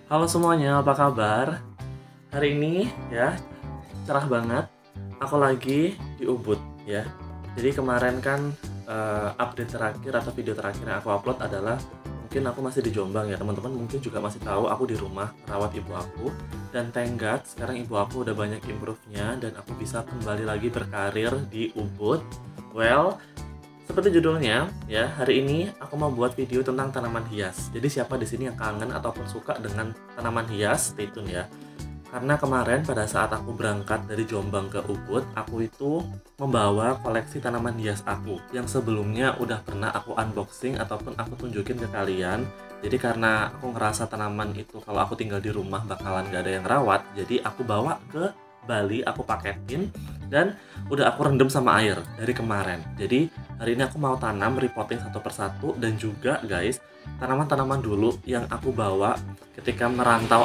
Halo semuanya, apa kabar? Hari ini ya cerah banget. Aku lagi di Ubud ya. Jadi kemarin kan update terakhir atau video terakhir yang aku upload adalah mungkin aku masih di Jombang ya. Teman-teman mungkin juga masih tahu aku di rumah rawat ibu aku. Dan thank God sekarang ibu aku udah banyak improve-nya dan aku bisa kembali lagi berkarir di Ubud. Well, seperti judulnya, ya, hari ini aku mau buat video tentang tanaman hias. Jadi siapa di sini yang kangen ataupun suka dengan tanaman hias, stay tune ya. Karena kemarin pada saat aku berangkat dari Jombang ke Ubud, aku itu membawa koleksi tanaman hias aku yang sebelumnya udah pernah aku unboxing ataupun aku tunjukin ke kalian. Jadi karena aku ngerasa tanaman itu kalau aku tinggal di rumah bakalan gak ada yang rawat, jadi aku bawa ke Bali, aku paketin dan udah aku rendam sama air dari kemarin. Jadi hari ini aku mau tanam repotting satu persatu dan juga guys tanaman-tanaman dulu yang aku bawa ketika merantau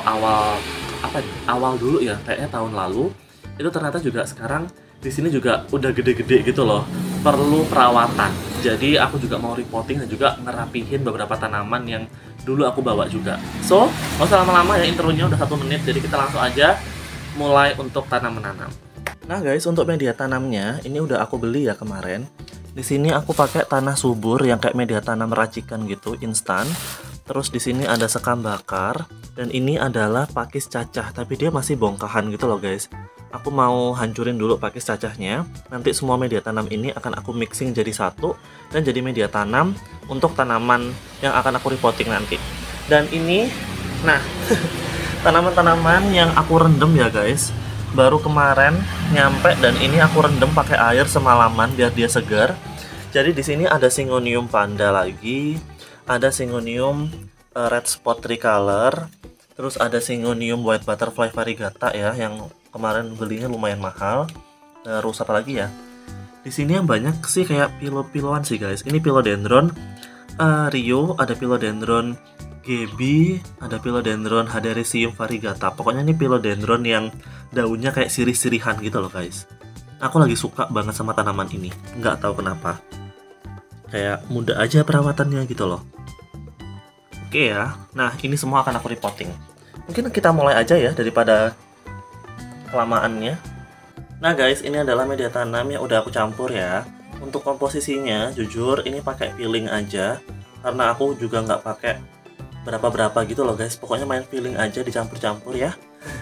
awal dulu ya, kayaknya tahun lalu itu ternyata juga sekarang di sini juga udah gede-gede gitu loh, perlu perawatan. Jadi aku juga mau repotting dan juga ngerapihin beberapa tanaman yang dulu aku bawa juga. So nggak usah lama-lama ya, intronya udah 1 menit, jadi kita langsung aja mulai untuk tanam menanam. Nah guys, untuk media tanamnya ini udah aku beli ya kemarin. Di sini aku pakai tanah subur yang kayak media tanam racikan gitu, instan. Terus di sini ada sekam bakar dan ini adalah pakis cacah, tapi dia masih bongkahan gitu loh guys. Aku mau hancurin dulu pakis cacahnya. Nanti semua media tanam ini akan aku mixing jadi satu dan jadi media tanam untuk tanaman yang akan aku repotting nanti. Dan ini, nah, tanaman-tanaman yang aku rendam ya guys, baru kemarin nyampe dan ini aku rendam pakai air semalaman biar dia segar. Jadi di sini ada Syngonium panda lagi, ada Syngonium red spot tricolor, terus ada Syngonium white butterfly variegata ya yang kemarin belinya lumayan mahal. Terus apa lagi ya? Di sini yang banyak sih kayak pilo-piloan sih guys. Ini philodendron Rio, ada philodendron Gaby, ada philodendron Hadarisium variegata. Pokoknya ini philodendron yang daunnya kayak sirih-sirihan gitu loh guys. Aku lagi suka banget sama tanaman ini, nggak tahu kenapa. Kayak mudah aja perawatannya gitu loh. Oke ya, nah ini semua akan aku repotting. Mungkin kita mulai aja ya daripada kelamaannya. Nah guys, ini adalah media tanam yang udah aku campur ya. Untuk komposisinya, jujur ini pakai feeling aja, karena aku juga nggak pakai berapa-berapa gitu loh guys. Pokoknya main feeling aja, dicampur-campur ya.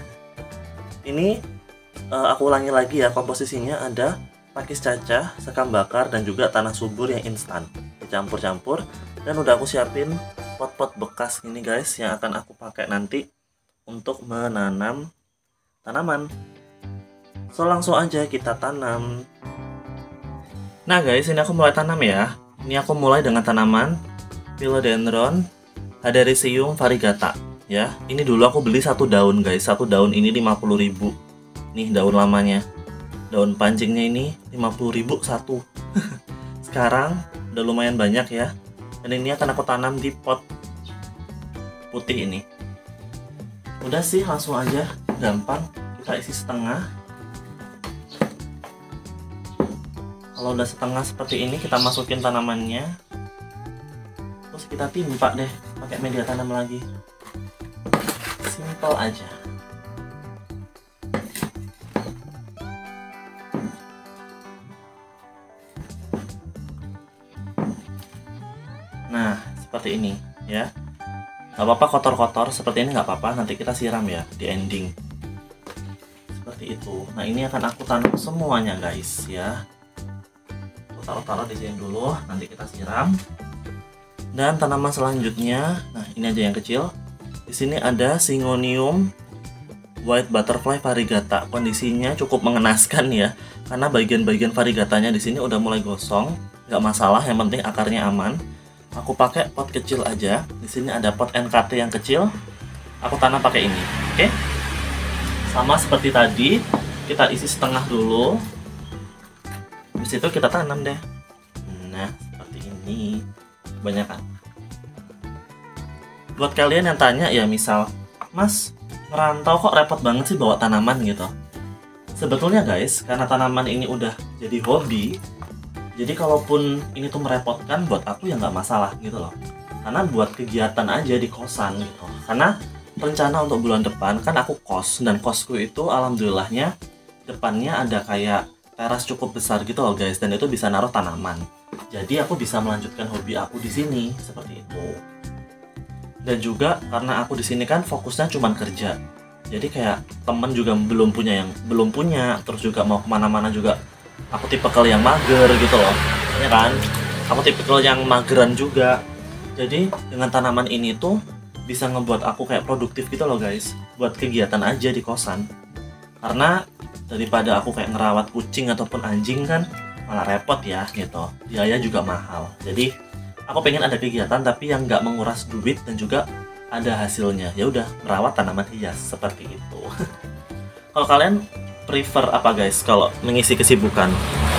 Ini aku ulangi lagi ya, komposisinya ada pakis cacah, sekam bakar, dan juga tanah subur yang instan. Dicampur-campur dan udah aku siapin pot-pot bekas ini guys yang akan aku pakai nanti untuk menanam tanaman. So langsung aja kita tanam. Nah guys, ini aku mulai tanam ya. Ini aku mulai dengan tanaman philodendron Hadarisium variegata ya. Ini dulu aku beli satu daun guys. Satu daun ini 50.000. Nih daun lamanya. Daun pancingnya ini 50.000 satu. Sekarang udah lumayan banyak ya. Dan ini akan aku tanam di pot putih ini. Udah sih, langsung aja, gampang. Kita isi setengah. Kalau udah setengah seperti ini, kita masukin tanamannya. Terus kita timpa deh pakai media tanam lagi. Simple aja. Nah, seperti ini ya. Gak apa-apa kotor-kotor seperti ini, gak apa-apa. Nanti kita siram ya di ending. Seperti itu. Nah, ini akan aku tanam semuanya guys ya. Taruh di sini dulu, nanti kita siram. Dan tanaman selanjutnya, nah ini aja yang kecil. Di sini ada Syngonium white butterfly variegata. Kondisinya cukup mengenaskan ya, karena bagian-bagian variegatanya di sini udah mulai gosong. Nggak masalah, yang penting akarnya aman. Aku pakai pot kecil aja. Di sini ada pot NKT yang kecil. Aku tanam pakai ini, oke? Sama seperti tadi, kita isi setengah dulu. Habis itu kita tanam deh. Nah, seperti ini. Kebanyakan. Buat kalian yang tanya ya, misal, Mas, merantau kok repot banget sih bawa tanaman gitu. Sebetulnya guys, karena tanaman ini udah jadi hobi, jadi kalaupun ini tuh merepotkan buat aku ya nggak masalah gitu loh. Karena buat kegiatan aja di kosan gitu. Karena rencana untuk bulan depan kan aku kos, dan kosku itu alhamdulillahnya depannya ada kayak teras cukup besar gitu loh guys, dan itu bisa naruh tanaman. Jadi aku bisa melanjutkan hobi aku di sini seperti itu. Dan juga karena aku di sini kan fokusnya cuma kerja. Jadi kayak temen juga belum punya, terus juga mau kemana-mana juga aku tipikal yang mager gitu loh, ya kan? Aku tipikal yang mageran juga. Jadi dengan tanaman ini tuh bisa ngebuat aku kayak produktif gitu loh guys, buat kegiatan aja di kosan. Karena daripada aku kayak ngerawat kucing ataupun anjing kan malah repot ya gitu, biaya juga mahal. Jadi aku pengen ada kegiatan tapi yang nggak menguras duit dan juga ada hasilnya. Ya udah, merawat tanaman hias seperti itu. Kalau kalian prefer apa guys kalau mengisi kesibukan?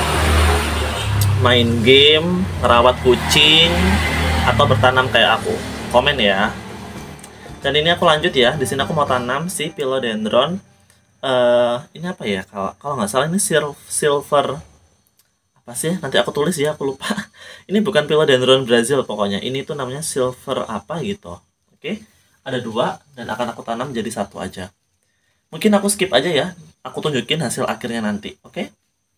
Main game, merawat kucing, atau bertanam kayak aku? Komen ya. Dan ini aku lanjut ya. Di sini aku mau tanam si philodendron. Ini apa ya? Kalau nggak salah ini silver. Apa sih? Nanti aku tulis ya. Aku lupa. Ini bukan philodendron Brazil pokoknya. Ini tuh namanya silver apa gitu. Oke? Ada 2 dan akan aku tanam jadi 1 aja. Mungkin aku skip aja ya. Aku tunjukin hasil akhirnya nanti. Oke?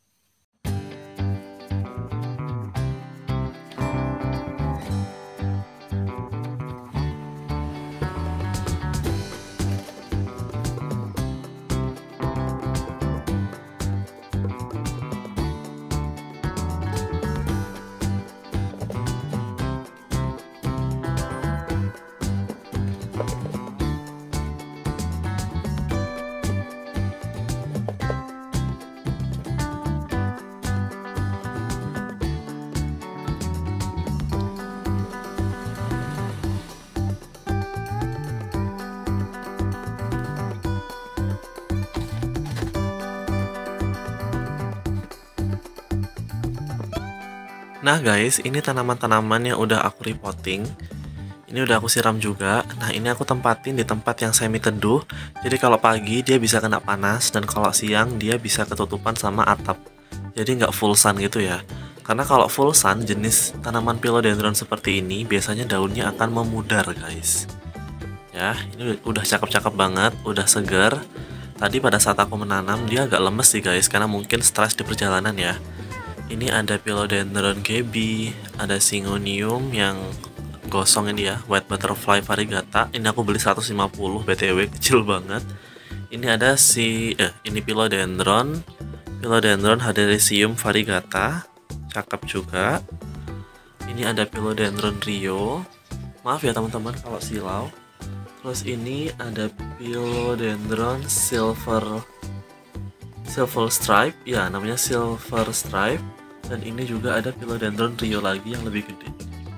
Nah guys, ini tanaman-tanaman yang udah aku repotting. Ini udah aku siram juga. Nah ini aku tempatin di tempat yang semi teduh. Jadi kalau pagi dia bisa kena panas, dan kalau siang dia bisa ketutupan sama atap. Jadi nggak full sun gitu ya. Karena kalau full sun, jenis tanaman philodendron seperti ini biasanya daunnya akan memudar guys. Ya, ini udah cakep-cakep banget, udah segar. Tadi pada saat aku menanam dia agak lemes sih guys, karena mungkin stres di perjalanan ya. Ini ada philodendron gaby, ada syngonium yang gosong ini ya, white butterfly variegata. Ini aku beli 150 BTW, kecil banget. Ini ada ini philodendron Hadelicium variegata, cakep juga. Ini ada philodendron rio. Maaf ya teman-teman kalau silau. Terus ini ada philodendron silver stripe, ya namanya silver stripe. Dan ini juga ada philodendron rio lagi yang lebih gede.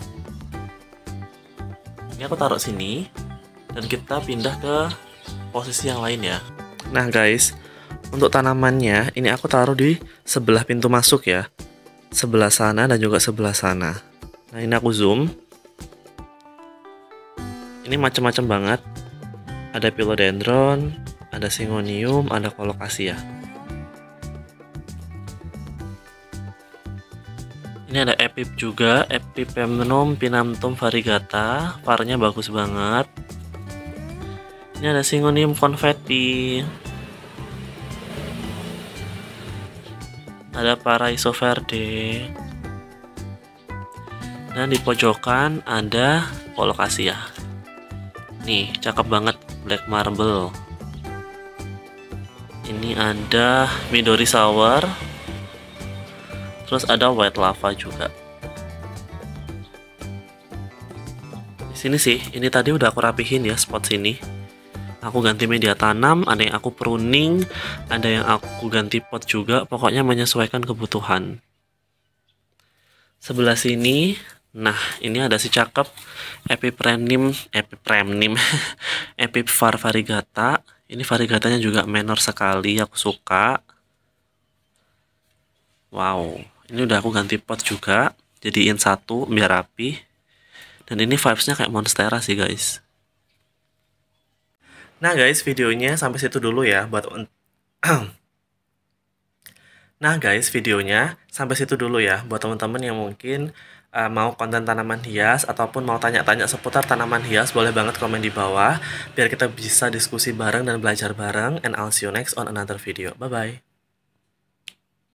Ini aku taruh sini dan kita pindah ke posisi yang lain ya. Nah guys, untuk tanamannya ini aku taruh di sebelah pintu masuk ya, sebelah sana dan juga sebelah sana. Nah ini aku zoom. Ini macam-macam banget. Ada philodendron, ada syngonium, ada colocasia. Ini ada epip juga, Epipemnum pinnatum variegata, varnya bagus banget. Ini ada syngonium confetti. Ada Paraiso verde. Dan di pojokan ada colocasia. Nih, cakep banget, black marble. Ini ada Midori sour. Terus ada white lava juga. Di sini sih, ini tadi udah aku rapihin ya spot sini. Aku ganti media tanam, ada yang aku pruning, ada yang aku ganti pot juga, pokoknya menyesuaikan kebutuhan. Sebelah sini, nah ini ada si cakep Epipremnim Epiphyr variegata. Ini variegatanya juga menor sekali, aku suka. Wow, ini udah aku ganti pot juga, jadiin 1 biar rapi. Dan ini vibesnya kayak monstera sih guys. Nah guys, videonya sampai situ dulu ya buat Nah guys, videonya sampai situ dulu ya buat teman-teman yang mungkin mau konten tanaman hias ataupun mau tanya-tanya seputar tanaman hias, boleh banget komen di bawah biar kita bisa diskusi bareng dan belajar bareng. And I'll see you next on another video. Bye bye.